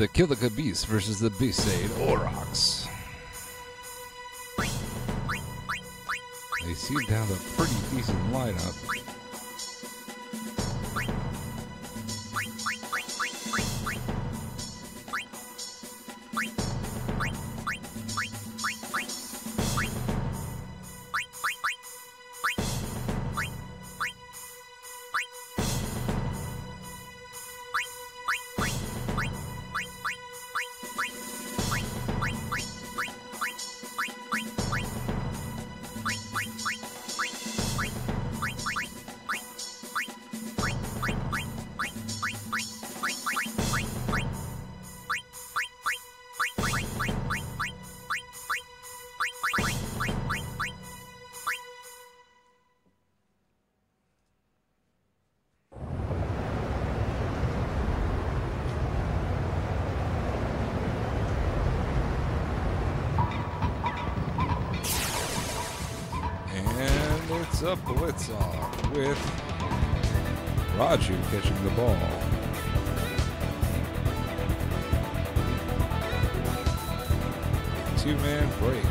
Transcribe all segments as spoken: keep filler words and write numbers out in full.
the Kilika Beast versus the Beastade Aurochs. They seem to have a pretty decent lineup. It's a Blitzball with Raju catching the ball. Two-man break.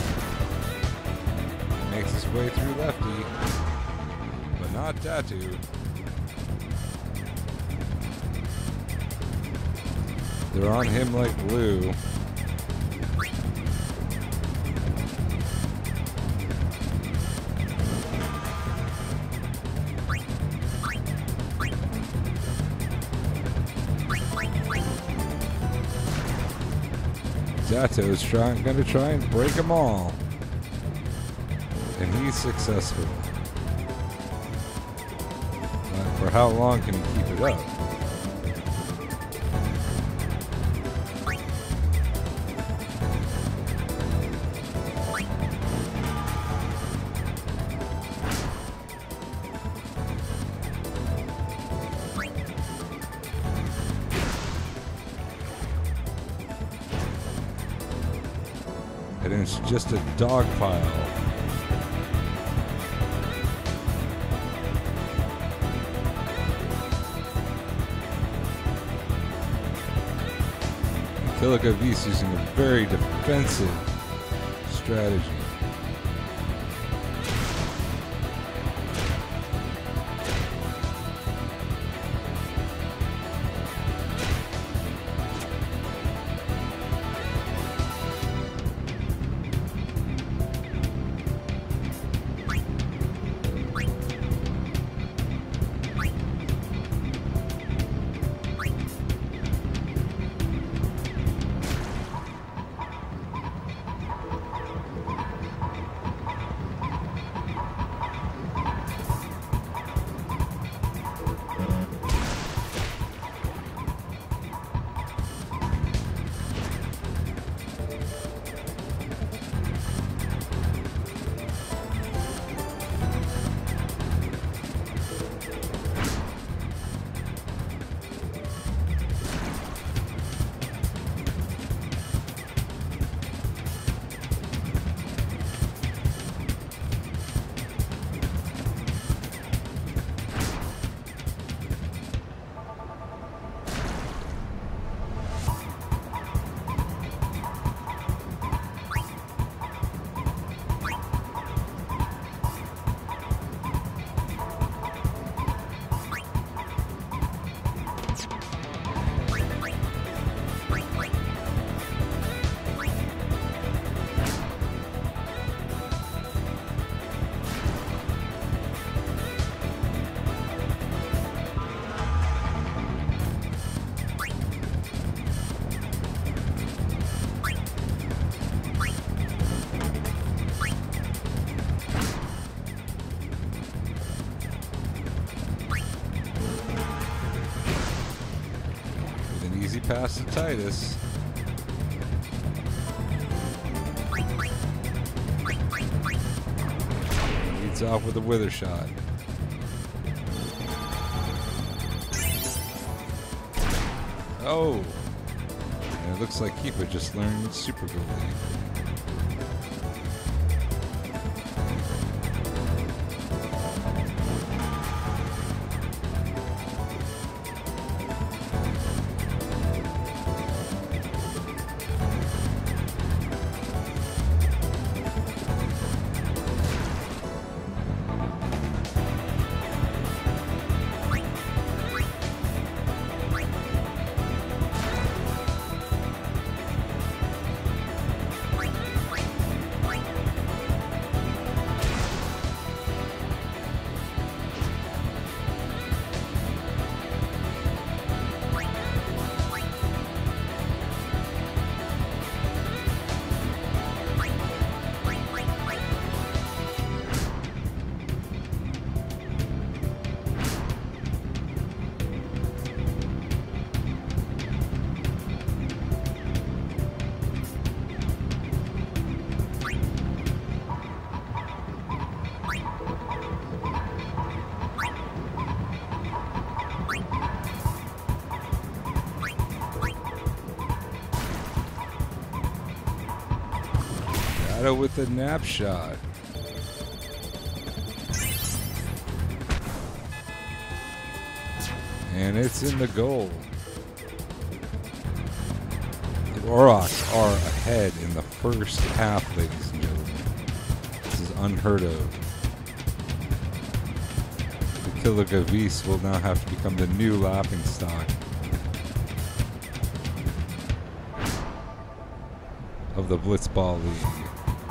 Makes his way through lefty, but not Tattoo. They're on him like glue. Zato's trying, gonna try and break them all, and he's successful. But for how long can he keep it up? And it's just a dog pile. Kilika Beast using a very defensive strategy. Easy pass to Titus. Leads off with a wither shot. Oh! And it looks like Keepa just learned Super Goalie. Shadow with the nap shot. And it's in the goal. The Aurochs are ahead in the first half, ladies and gentlemen. This is unheard of. The Killigavis will now have to become the new laughing stock of the Blitzball League.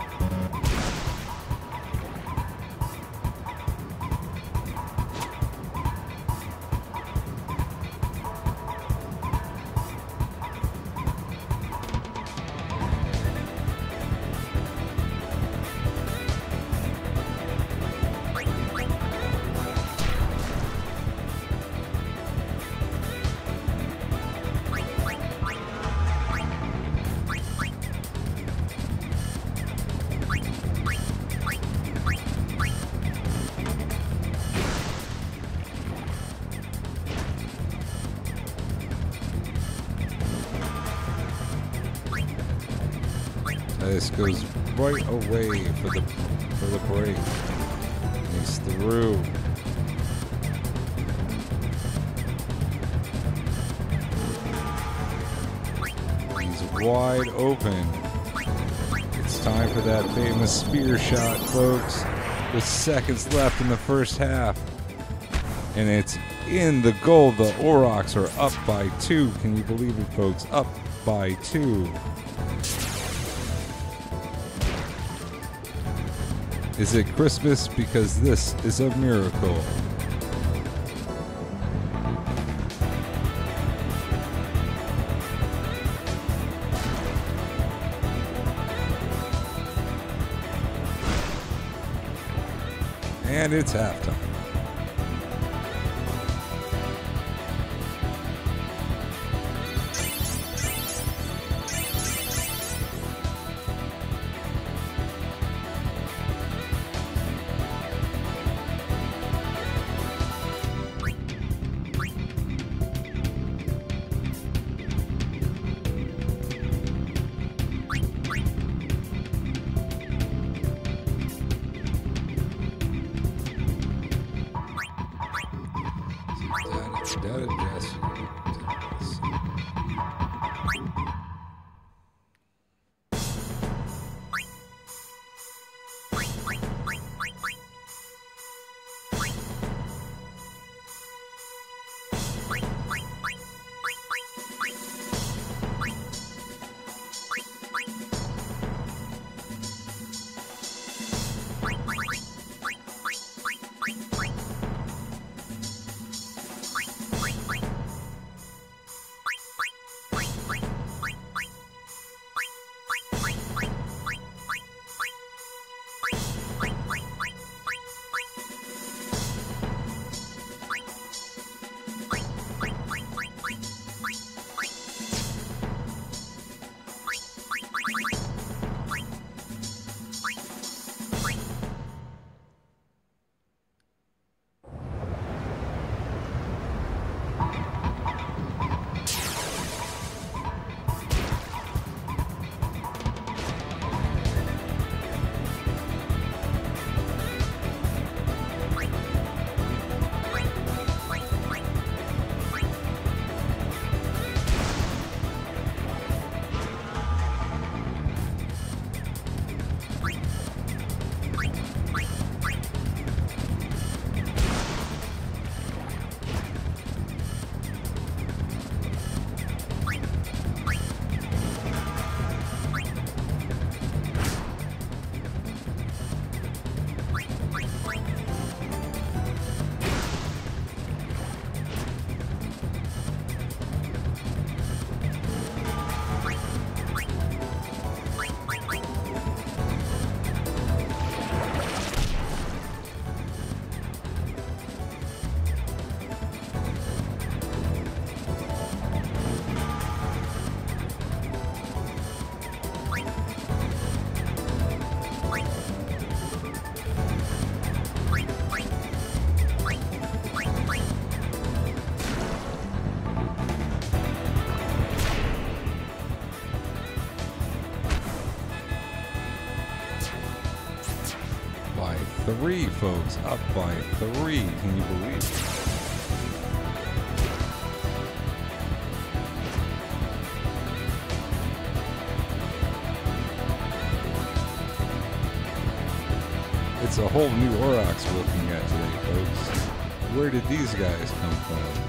This goes right away for the for the break. He's through. He's wide open. It's time for that famous spear shot, folks. With seconds left in the first half. And it's in the goal. The Aurochs are up by two. Can you believe it, folks? Up by two. Is it Christmas? Because this is a miracle. And it's halftime. That address. three, folks. Up by three. Can you believe it? It's a whole new Aurochs we're looking at today, folks. Where did these guys come from?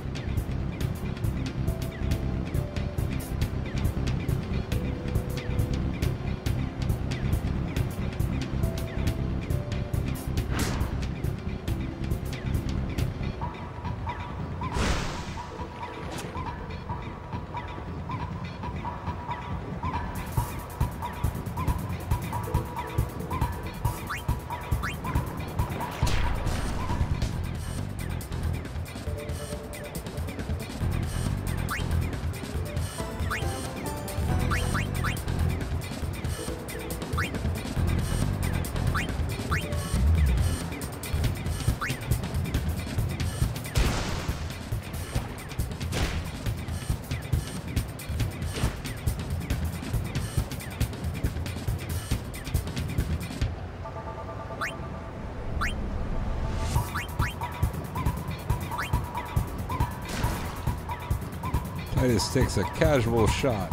Titus takes a casual shot.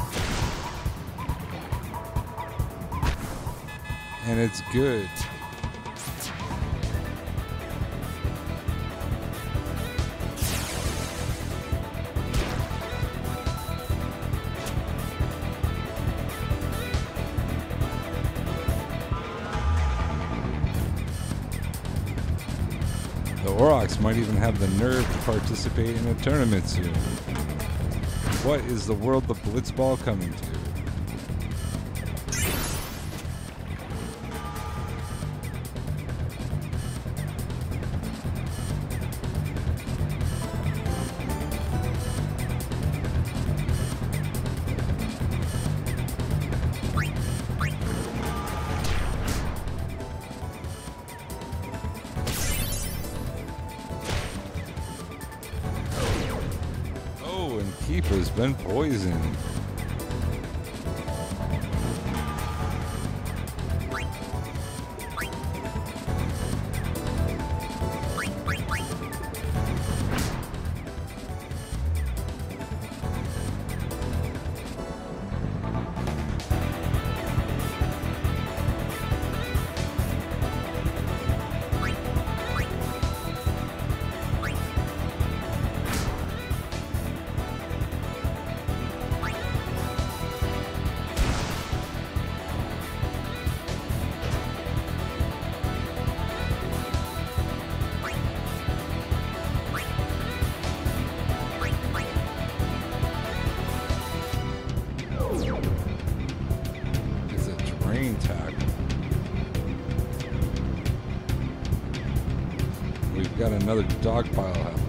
And it's good. The Aurochs might even have the nerve to participate in a tournament soon. What is the world of Blitzball coming to? Keeper's been poisoned. Tackle. We've got another dog pile happening.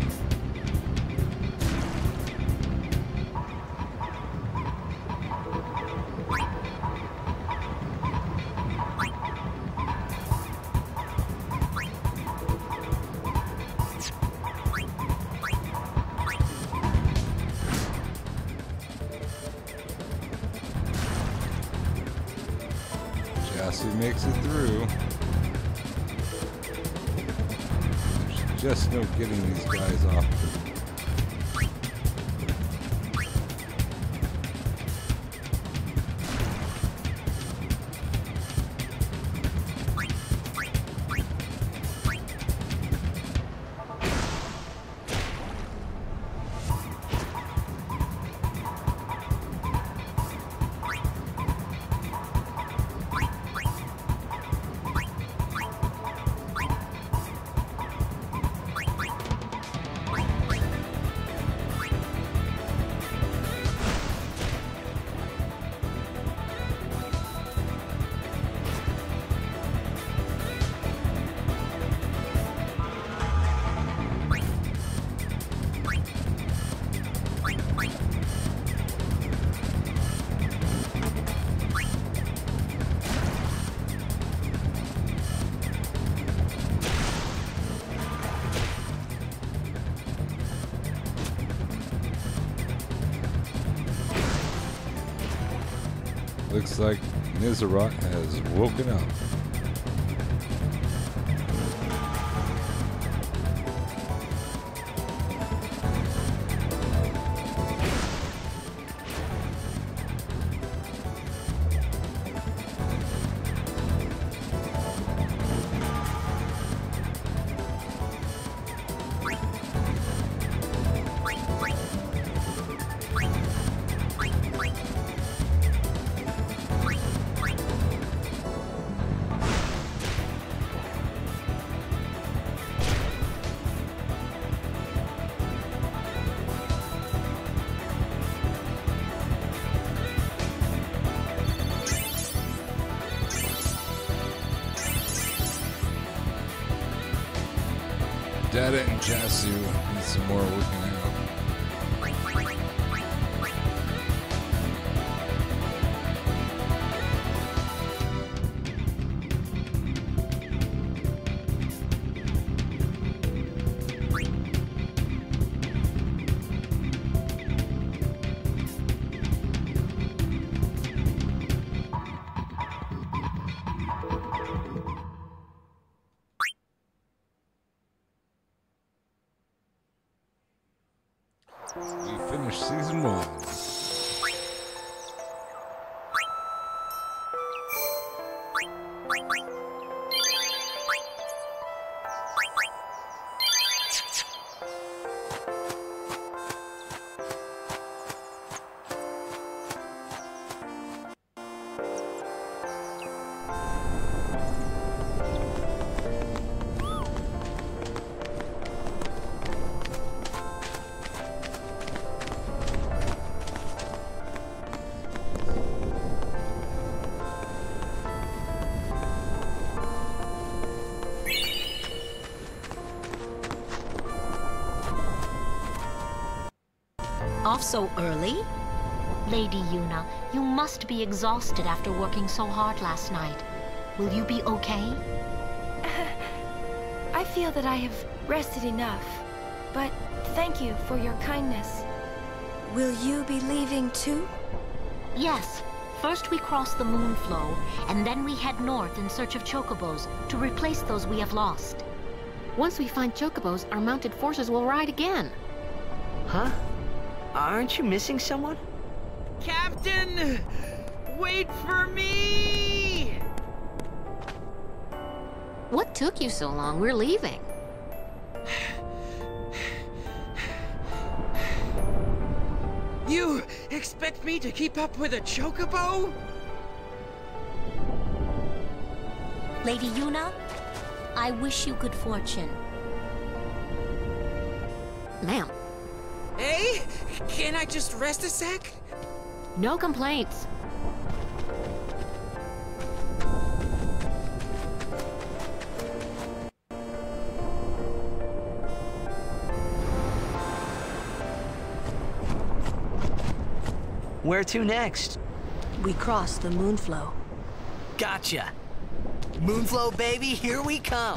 He makes it through. There's just no getting these guys off. Looks like Nizarot has woken up. Dada and Jasu need some more working out. We finished season one. Off so early? Lady Yuna, you must be exhausted after working so hard last night. Will you be okay? I feel that I have rested enough, but thank you for your kindness. Will you be leaving too? Yes. First we cross the moon flow, and then we head north in search of chocobos to replace those we have lost. Once we find chocobos, our mounted forces will ride again. Huh? Aren't you missing someone? Captain! Wait for me! What took you so long? We're leaving. You expect me to keep up with a chocobo? Lady Yuna, I wish you good fortune. Ma'am, Hey, can I just rest a sec? no complaints. Where to next? We cross the moonflow. Gotcha. Moonflow, baby, here we come.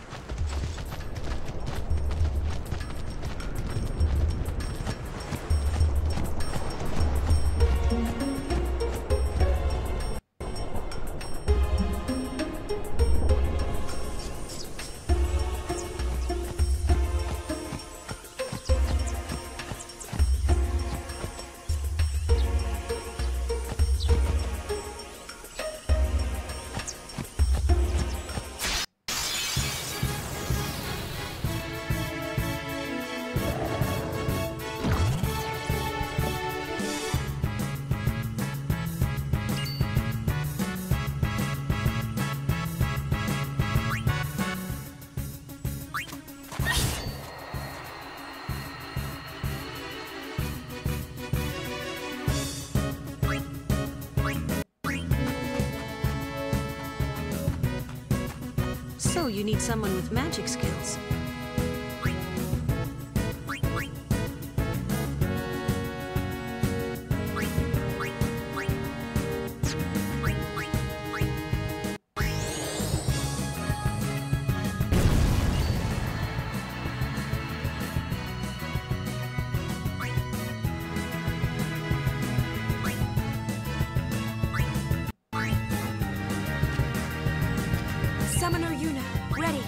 So you need someone with magic skills. Summoner Yuna, ready.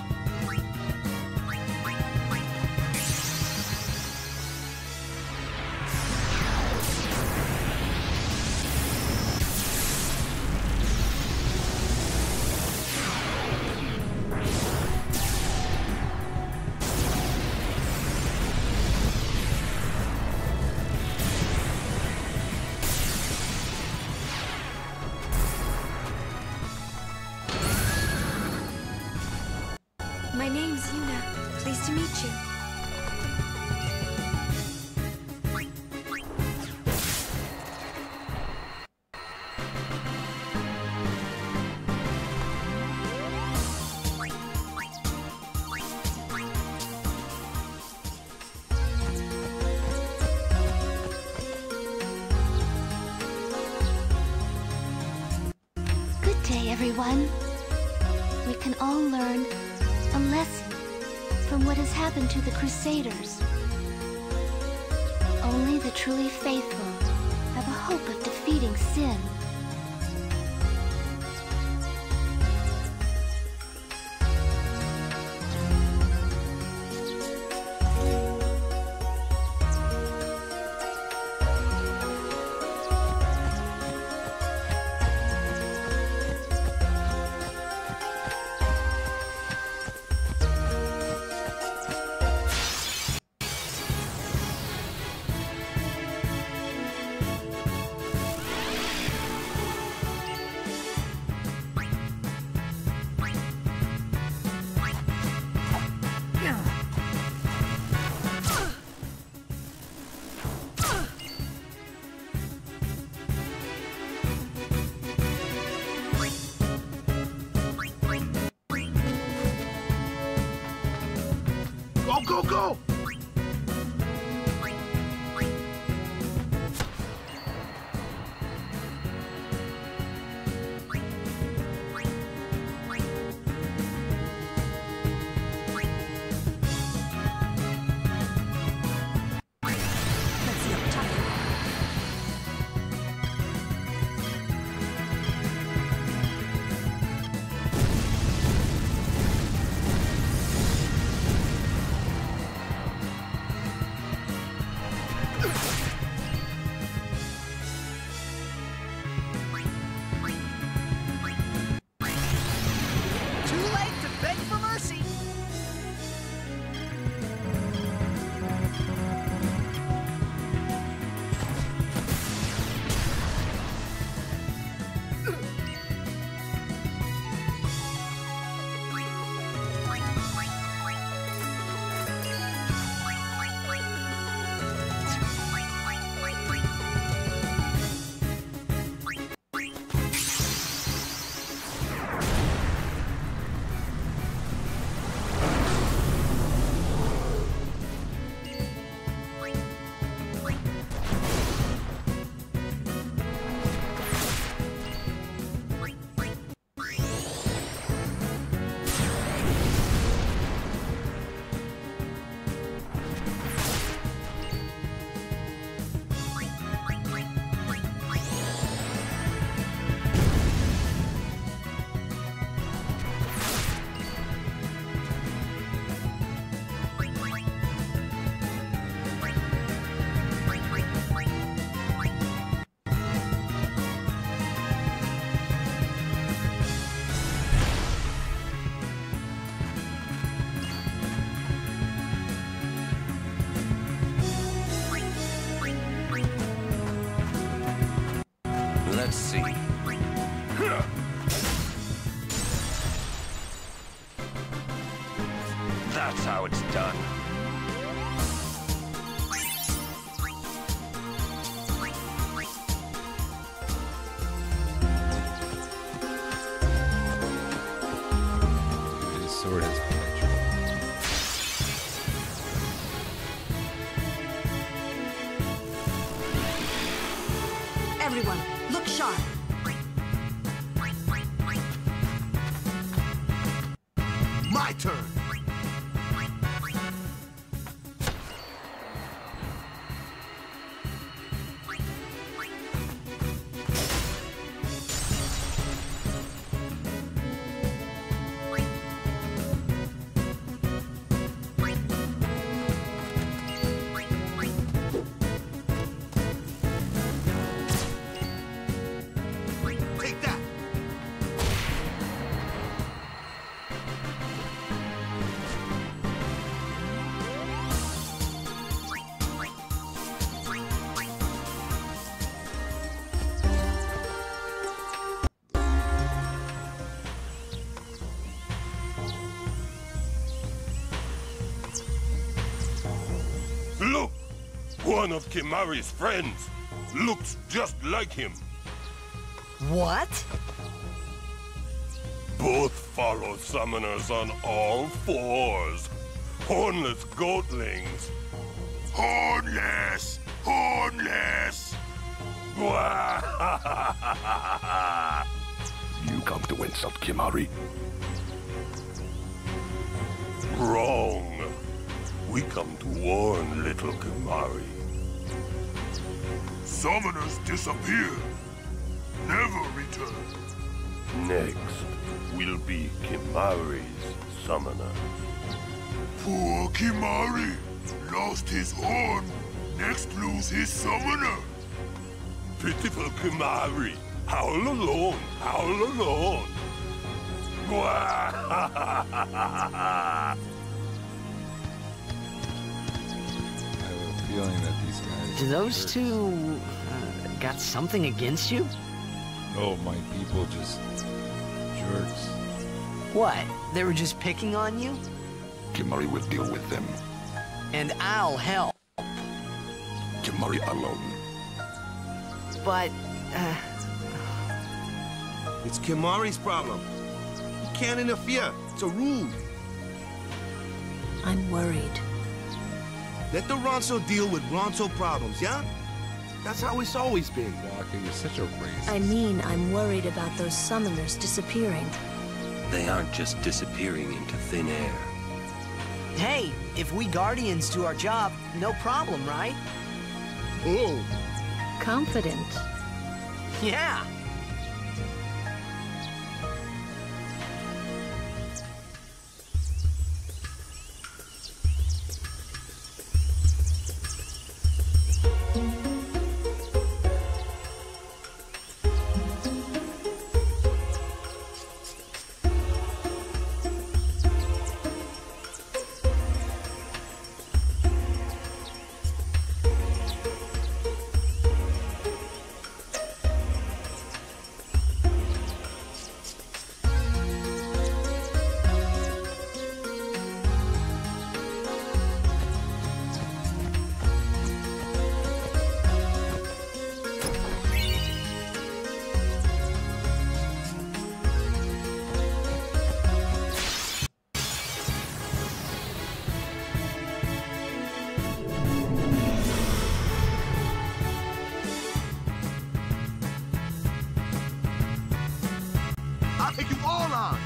My name's Yuna. Pleased to meet you. everyone. We can all learn a lesson from what has happened to the Crusaders. Only the truly faithful have a hope of defeating sin. Go, go, go! Let's see. That's how it's done. His sword has penetrated. Everyone, look sharp. My turn. Take that. Look! One of Kimari's friends looks just like him. What? Both follow summoners on all fours. Hornless goatlings. Hornless! Hornless! You come to insult Kimari? Wrong. We come to warn little Kimari. Summoners disappear. Never return. Next will be Kimari's summoner. Poor Kimari. Lost his horn. Next lose his summoner. Pitiful Kimari. Howl alone. Howl alone. I have a feeling that these guys... Do those two... Uh, got something against you? No, my people just... jerks. What? They were just picking on you? Kimari will deal with them. And I'll help. Kimari alone. But, uh... It's Kimari's problem. You can't interfere. It's a rule. I'm worried. Let the Ronso deal with Ronso problems, yeah? That's how it's always been. Walker, you're such a racist. I mean, I'm worried about those summoners disappearing. They aren't just disappearing into thin air. Hey, if we Guardians do our job, no problem, right? Oh. Confident. Yeah. I'll take you all on.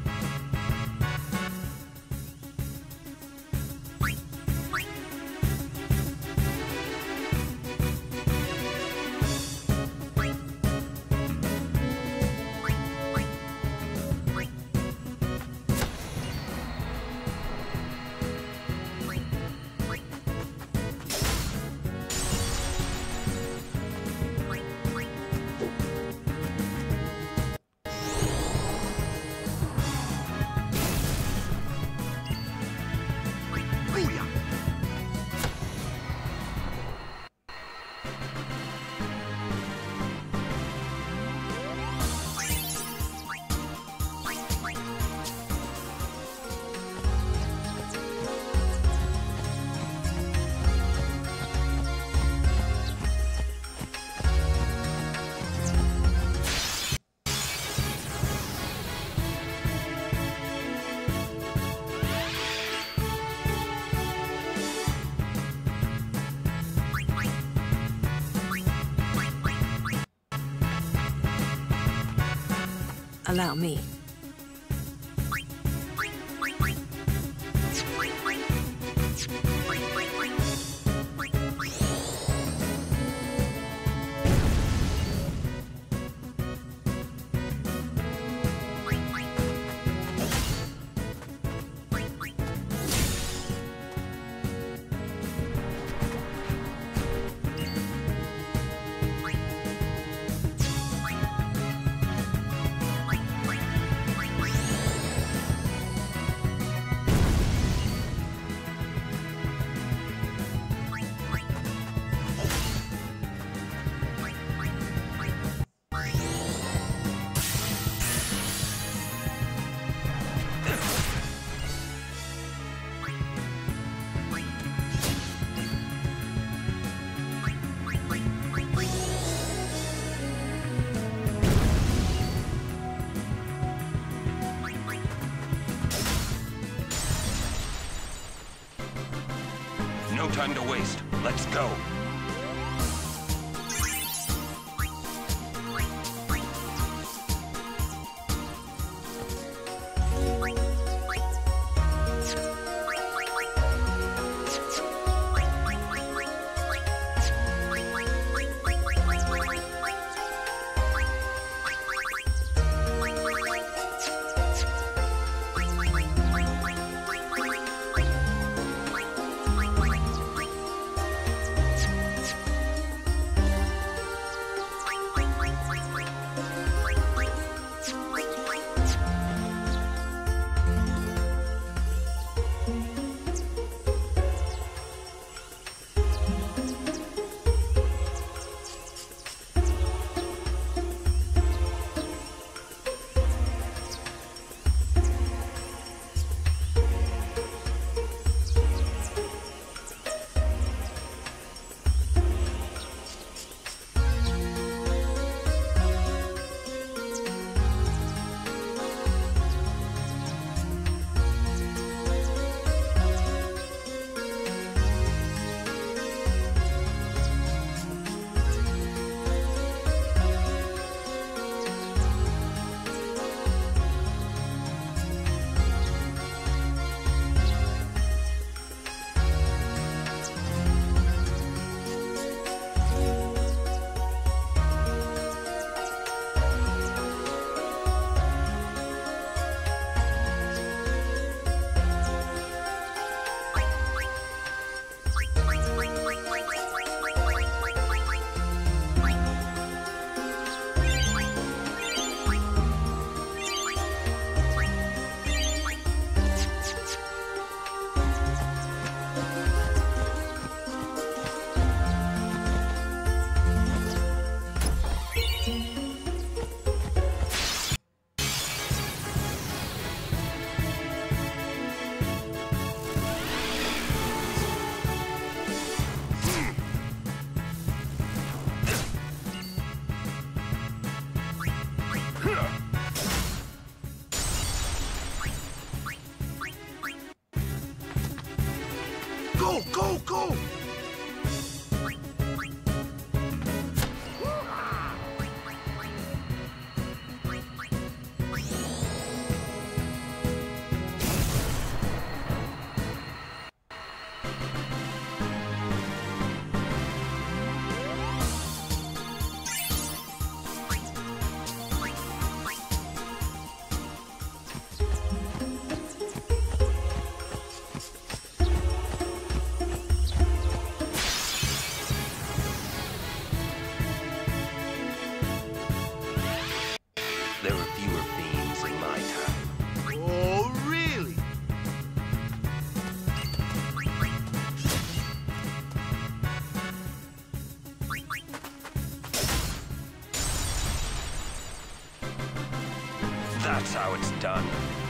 Allow me. No time to waste. Let's go. Go, go, go! There were fewer fiends in my time. Oh, really? That's how it's done.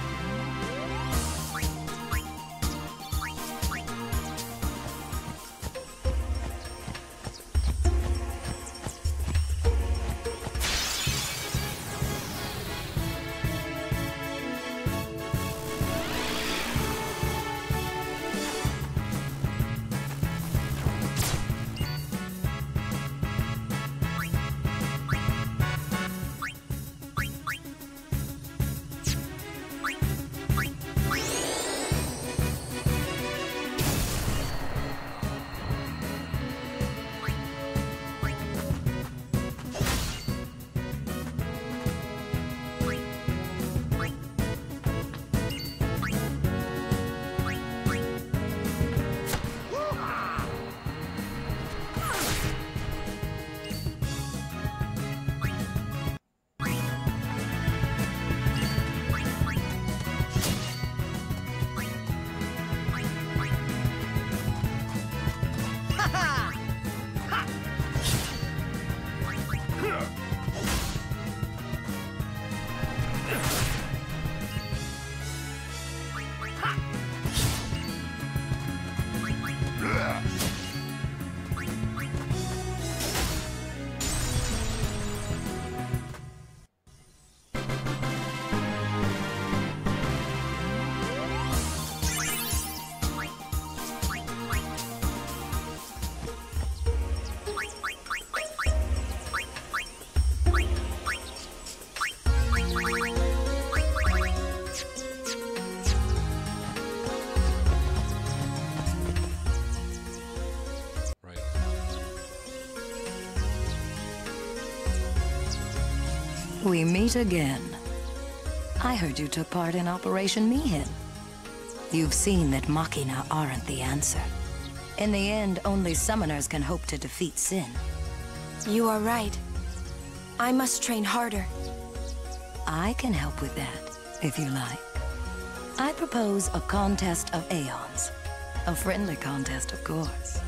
We meet again. I heard you took part in Operation Mihin. You've seen that Machina aren't the answer. In the end, only summoners can hope to defeat Sin. You are right. I must train harder. I can help with that, if you like. I propose a contest of Aeons. A friendly contest, of course.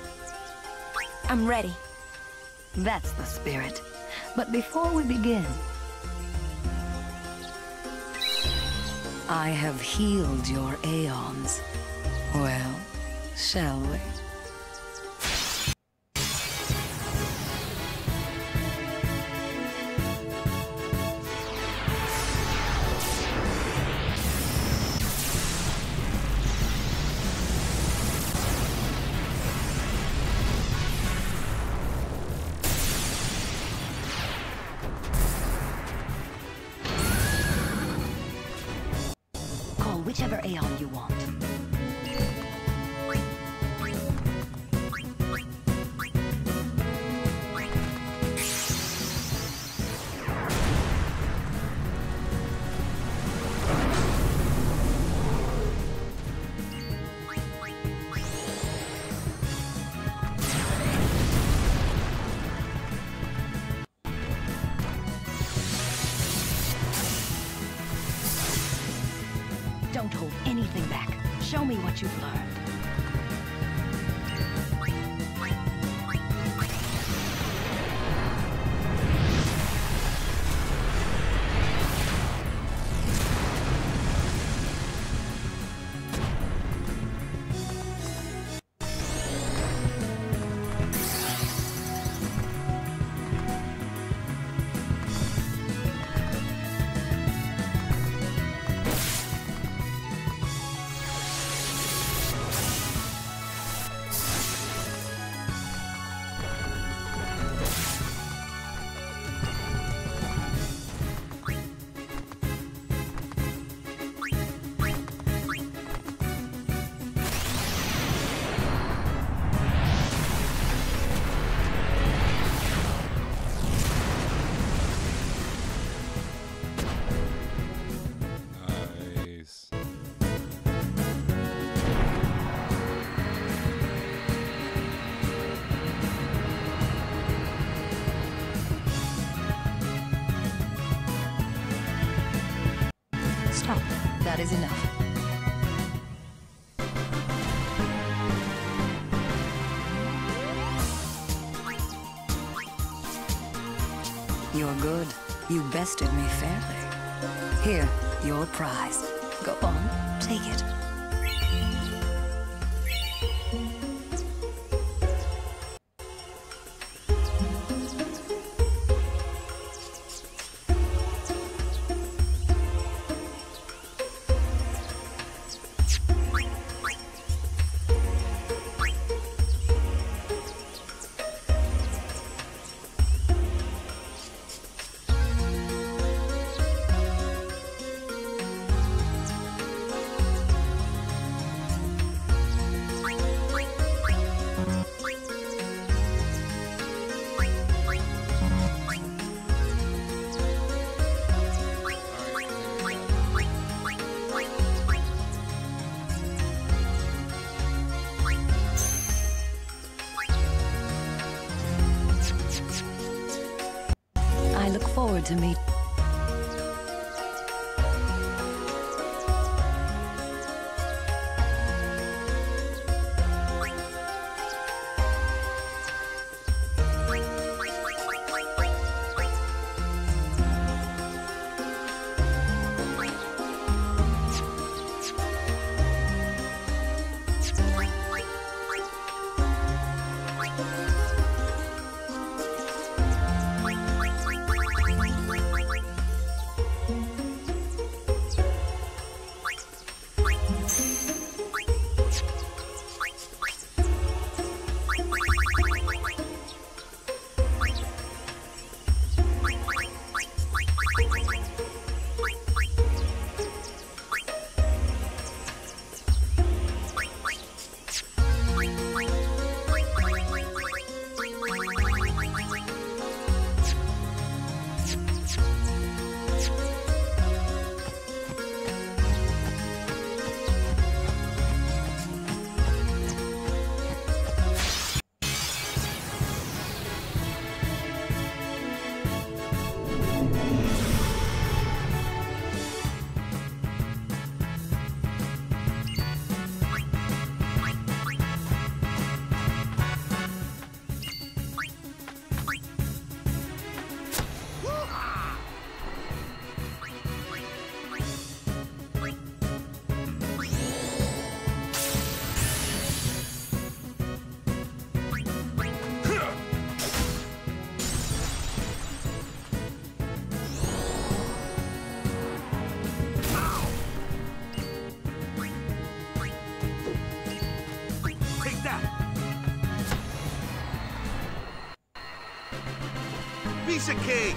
I'm ready. That's the spirit. But before we begin, I have healed your Aeons. Well, shall we? Whichever Aeon you want. Don't hold anything back. Show me what you've learned. That is enough. You're good. You bested me fairly. Here, your prize. Go on, take it. I look forward to meet. Piece of cake!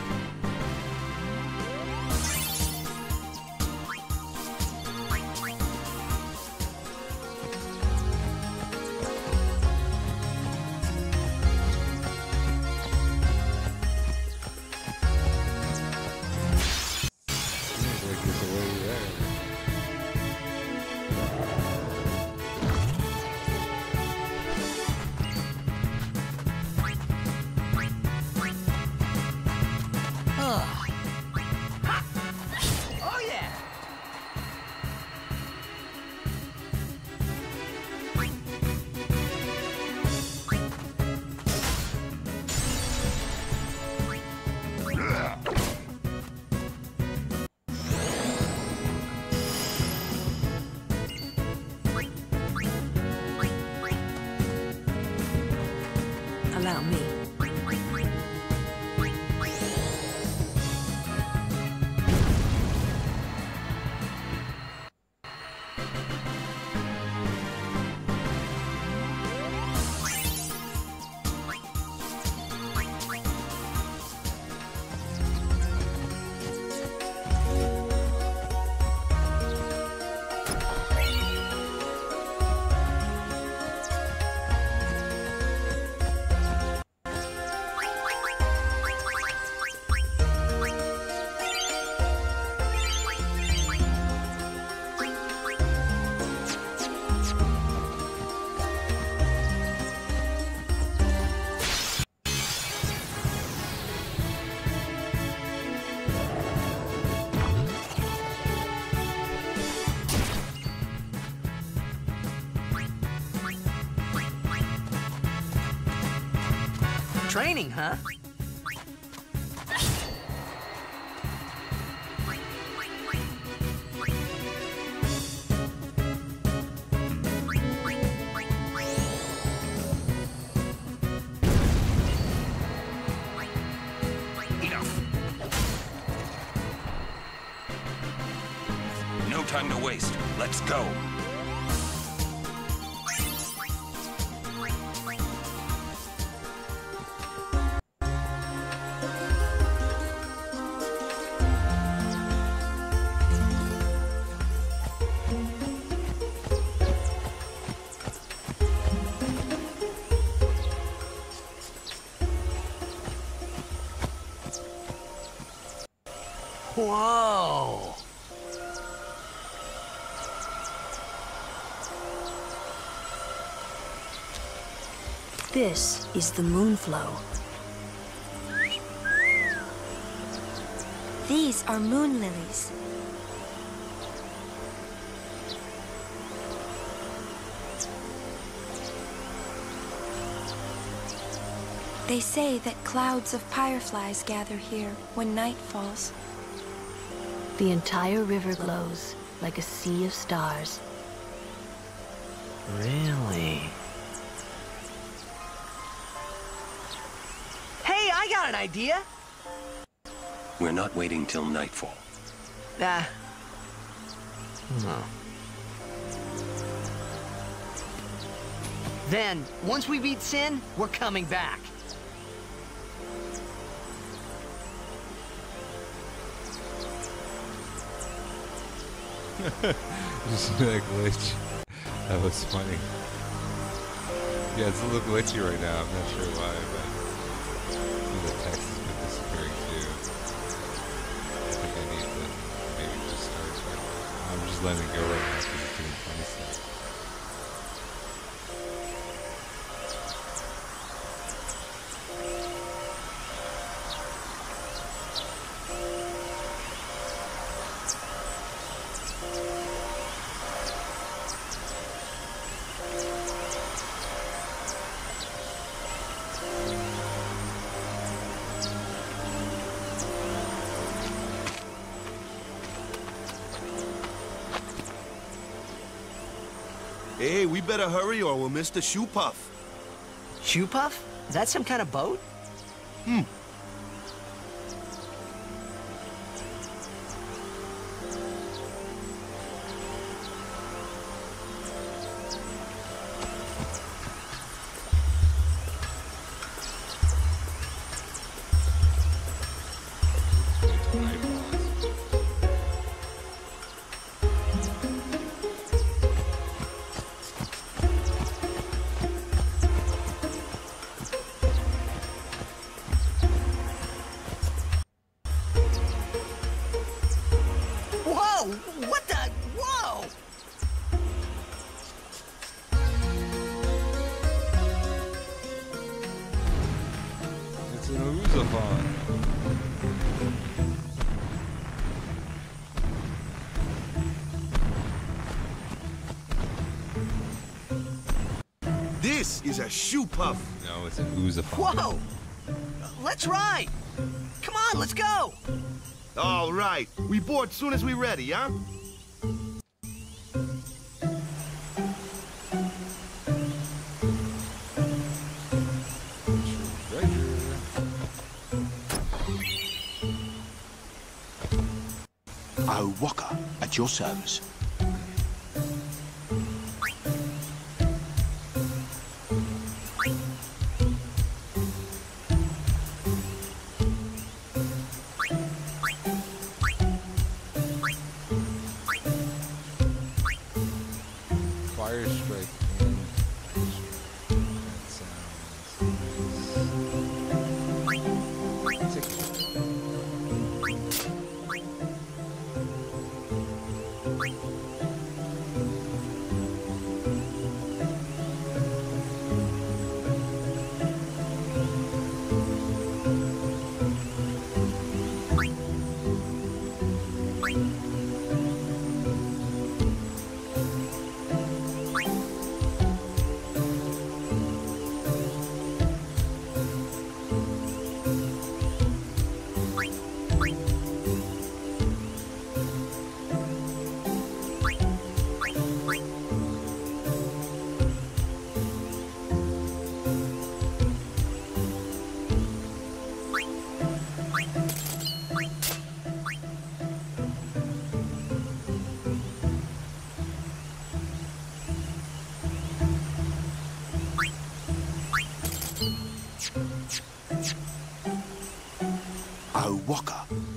Allow me. Training, huh? No time to waste. Let's go. Whoa! This is the moonflow. These are moon lilies. They say that clouds of fireflies gather here when night falls. The entire river glows like a sea of stars. Really? Hey, I got an idea! We're not waiting till nightfall. Ah. No. Then, once we beat Sin, we're coming back. Just that glitch. That was funny. Yeah, it's a little glitchy right now. I'm not sure why, but the text has been disappearing too. I think I need to maybe just start. I'm just letting it go right now because it's doing funny stuff. Hey, we better hurry or we'll miss the shoe puff. Shoe puff? Is that some kind of boat? Hmm. What the? Whoa! It's an Oozafon. This is a shoe puff. No, it's an Oozafon. Whoa! Let's ride! Come on, let's go! All right. We board soon as we ready, huh? Oh, Walker, at your service. Fire strike. That sounds. no Waka.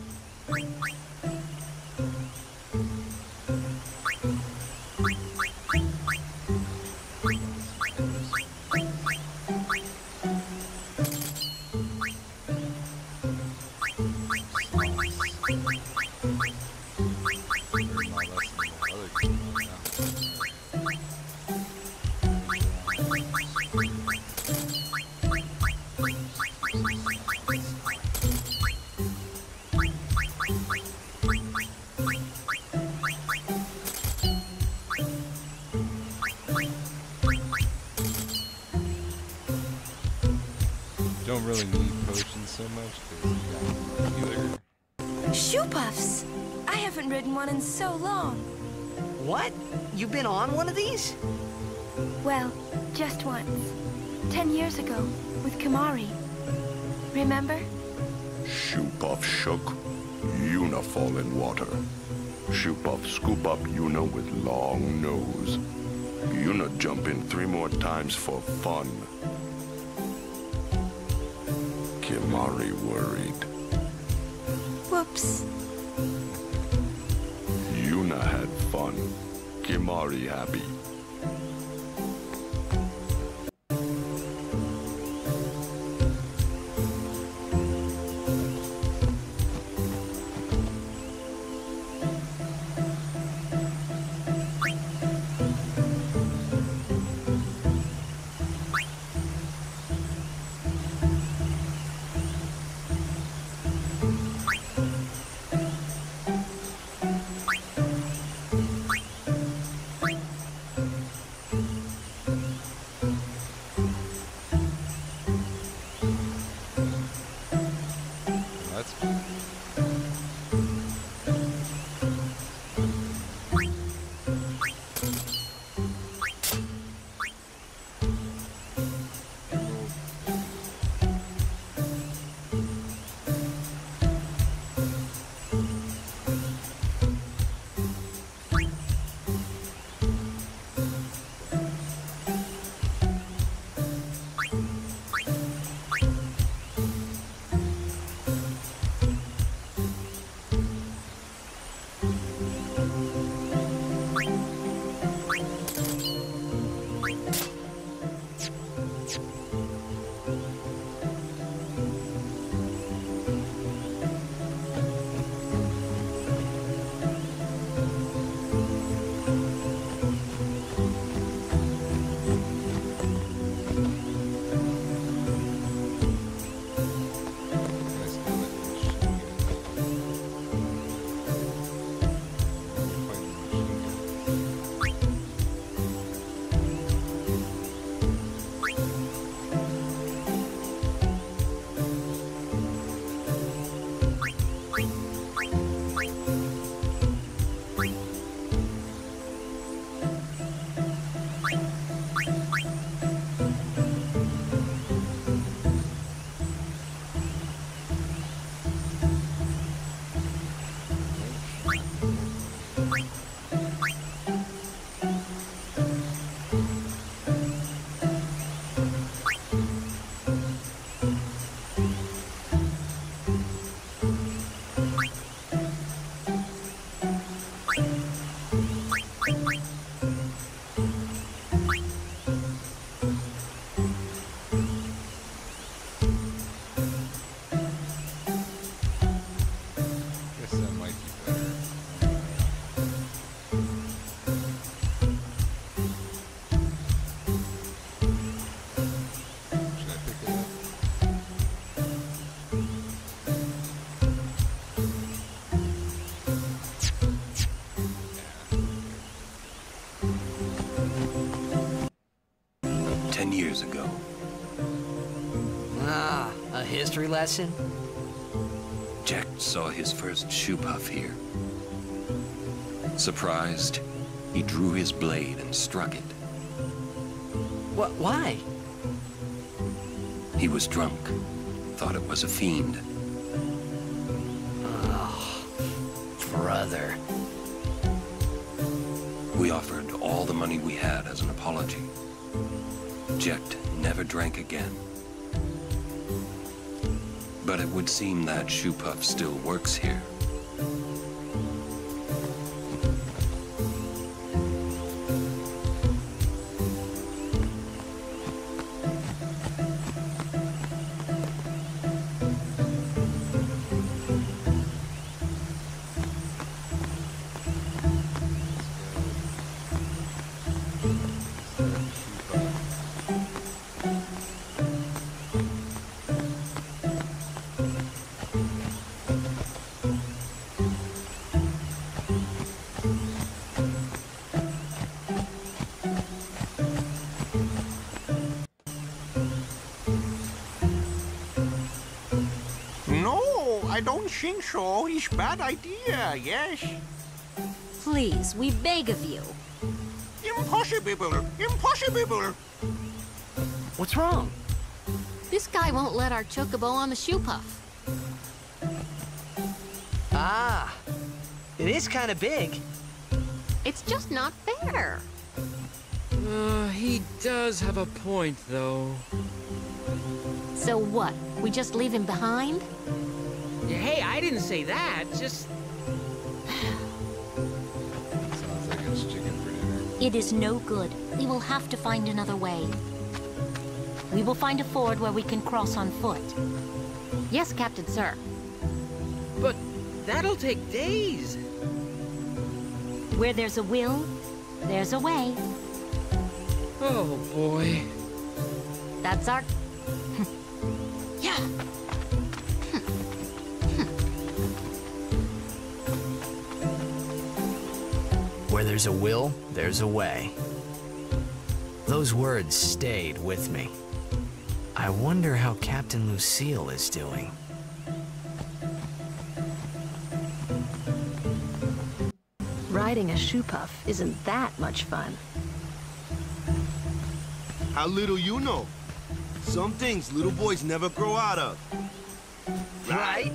Don't really need potions so much because you got healer. Shoe puffs! I haven't ridden one in so long. What? You've been on one of these? Well, just once. Ten years ago, with Kimari. Remember? Shoop-Off shook, Yuna fall in water. Shoop-Off scoop up Yuna with long nose. Yuna jump in three more times for fun. Kimari worried. Whoops. Yuna had fun. Kimari happy. Years ago. Ah, a history lesson? Jack saw his first shoe puff here. Surprised, he drew his blade and struck it. What? Why? He was drunk, thought it was a fiend. Oh, brother. We offered all the money we had as an apology. Jecht never drank again. But it would seem that Shoe Puff still works here. I don't think so. It's a bad idea, yes? Please, we beg of you. Impossible! Impossible! What's wrong? This guy won't let our chocobo on the shoe puff. Ah, it is kind of big. It's just not fair. Uh, he does have a point, though. So what? We just leave him behind? Hey, I didn't say that. Just... Sounds like it's chicken for dinner. It is no good. We will have to find another way. We will find a ford where we can cross on foot. Yes, Captain Sir. But that'll take days. Where there's a will, there's a way. Oh, boy. That's our... yeah. Where there's a will, there's a way. Those words stayed with me. I wonder how Captain Lucille is doing. Riding a shoe puff isn't that much fun. How little you know. Some things little boys never grow out of. Right?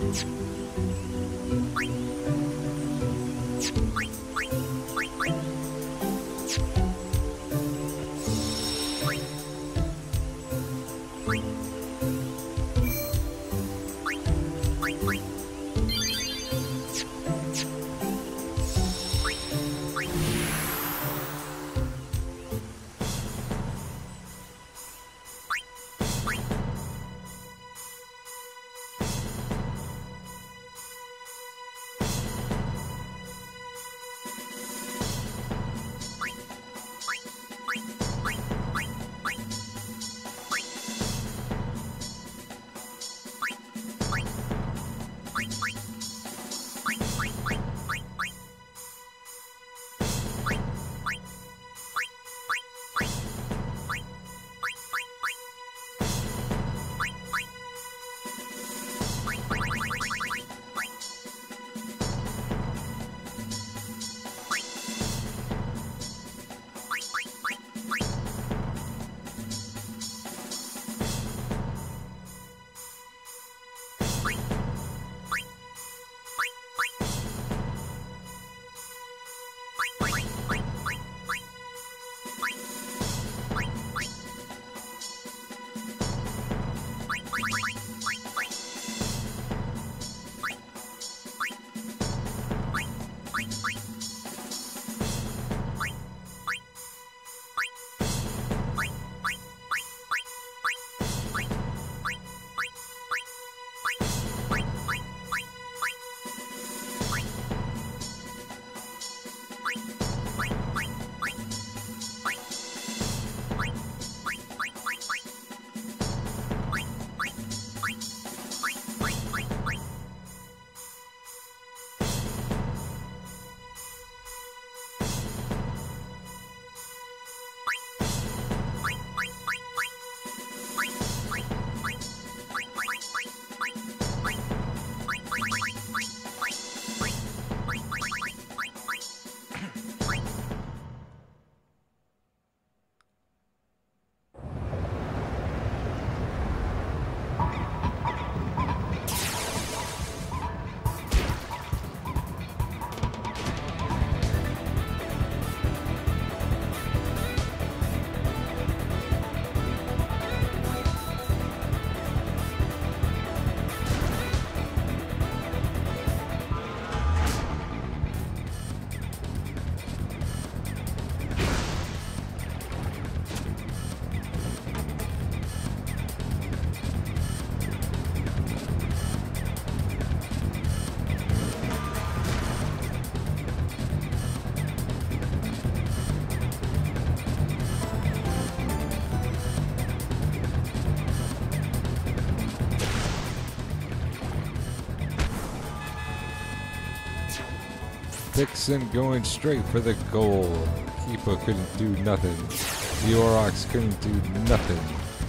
Dixon going straight for the goal. Keepa couldn't do nothing. The Aurochs couldn't do nothing.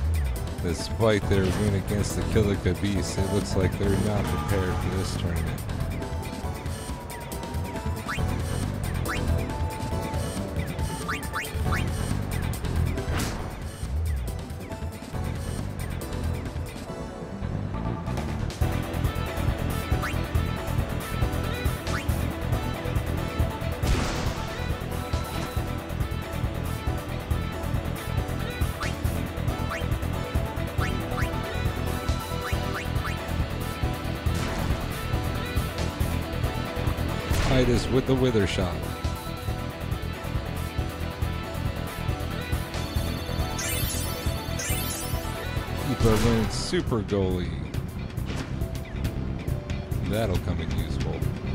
Despite their win against the Kilika Beast, it looks like they're not prepared for this tournament. Titus with the wither shot. Keepa wins super goalie. That'll come in useful.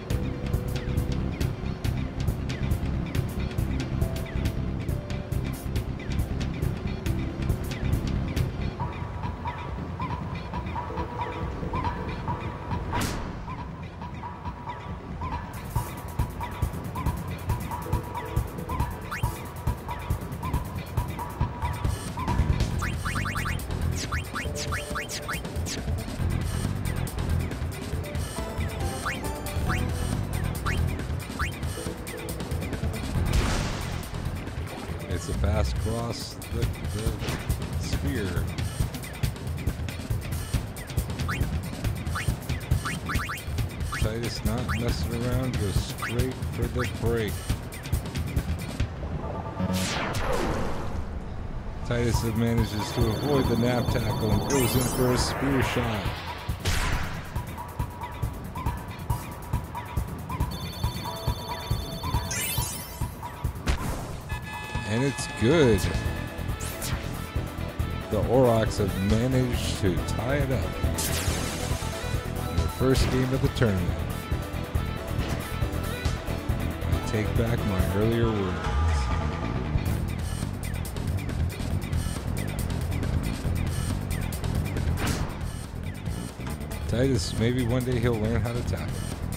It's a fast cross the, the sphere. Titus not messing around, goes straight for the break. Titus manages to avoid the nap tackle and goes in for a spear shot. And it's good. The Aurochs have managed to tie it up in the first game of the tournament. I take back my earlier words. Titus, maybe one day he'll learn how to tackle.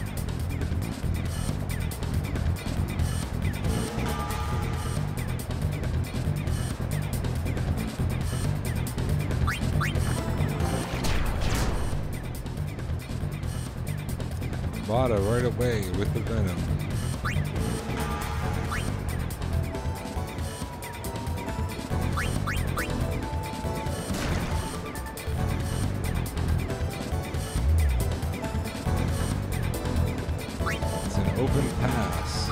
Vada right away with the venom. It's an open pass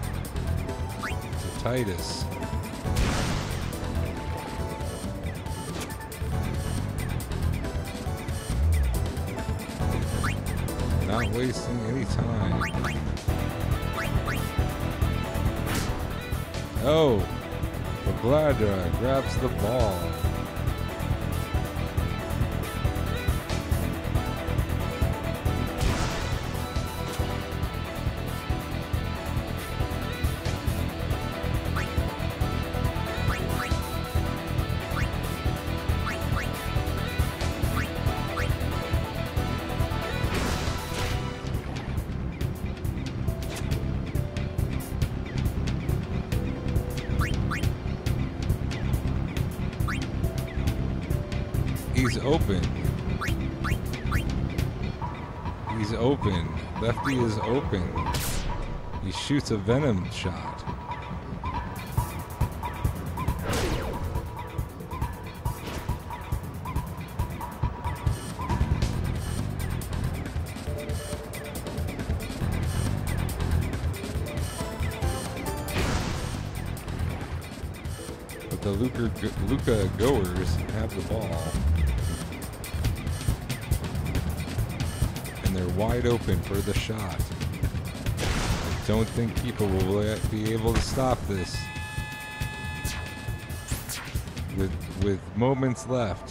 to Titus. Not wasting any time. Oh, the Gladra grabs the ball. He's open. He's open. Lefty is open. He shoots a venom shot. But the Luca, Luca goers have the ball. And they're wide open for the shot. I don't think people will be able to stop this. With, with moments left.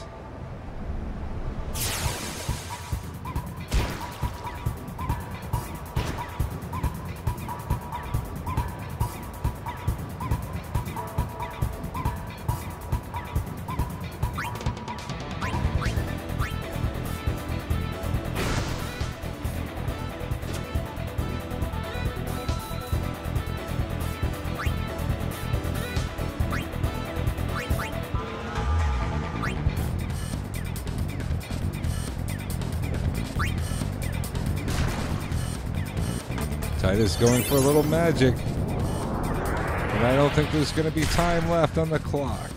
Titus going for a little magic. And I don't think there's going to be time left on the clock.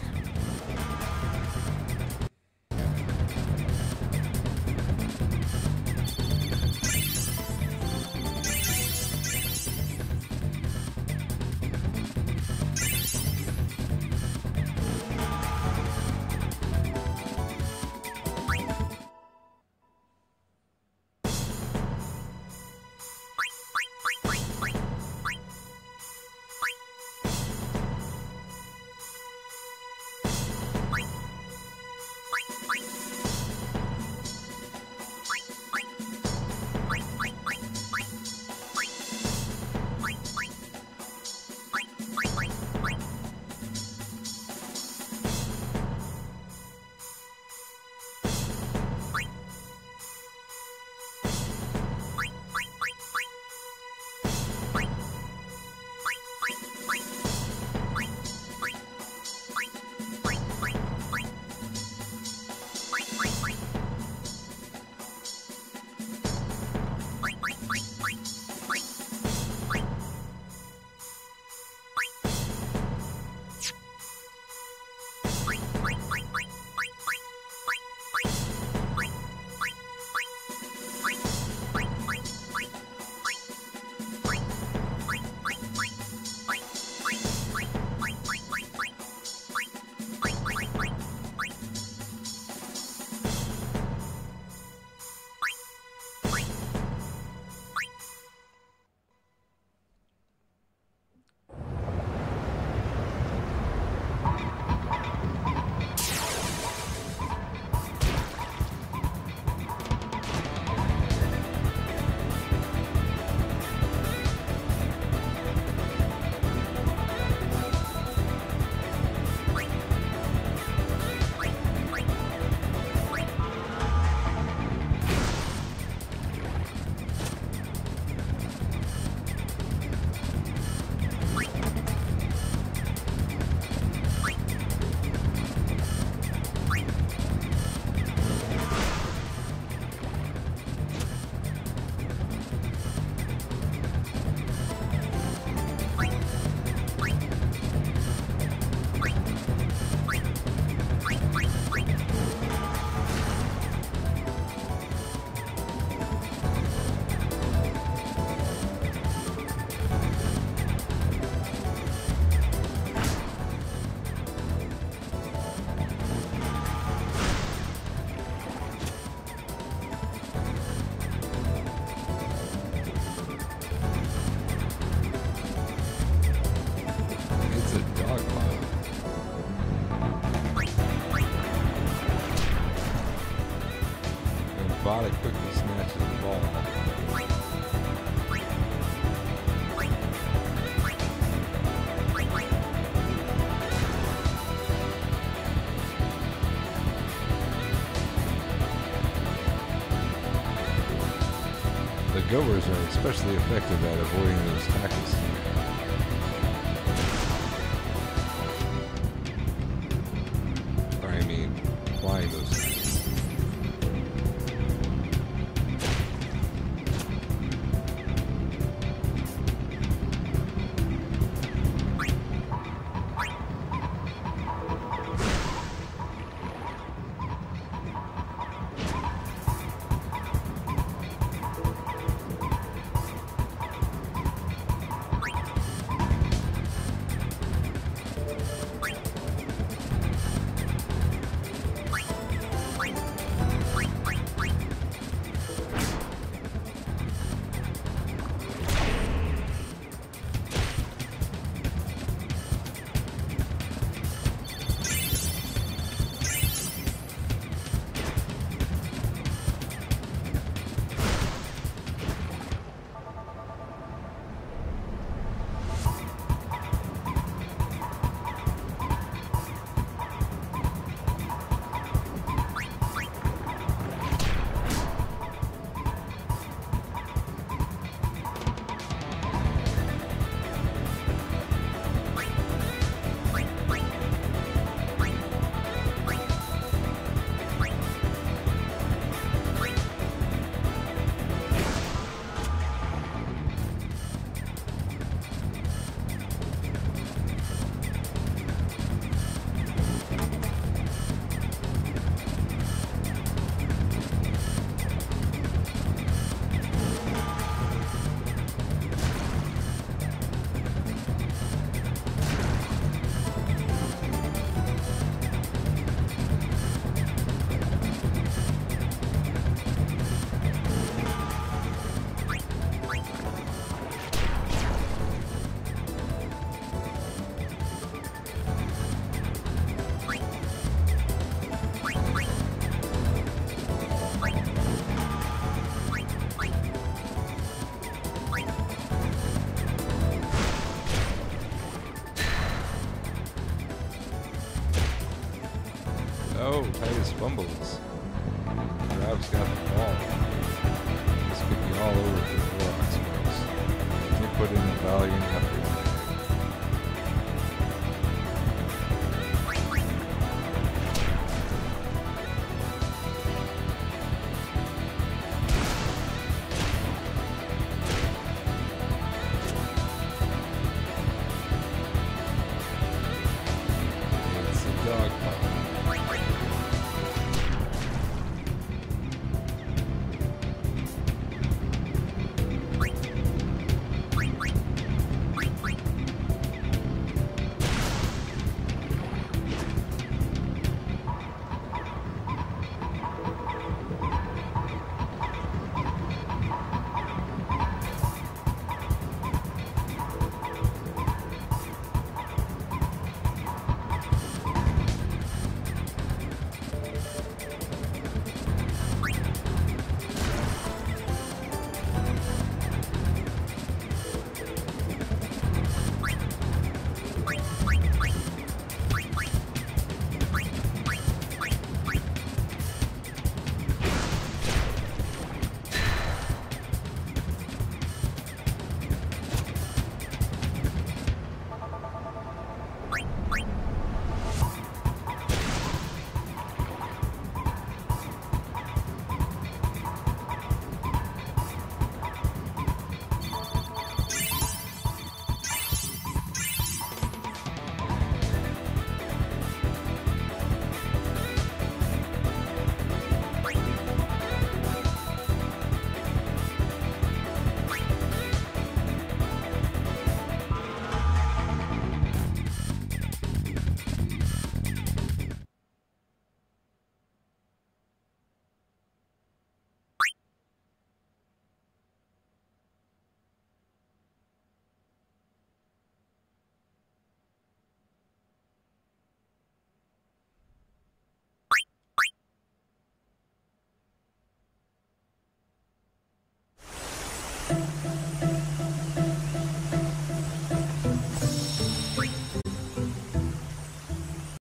The goers are especially effective at avoiding those tackles. Or I mean, applying those tackles. Oh, Titus fumbles.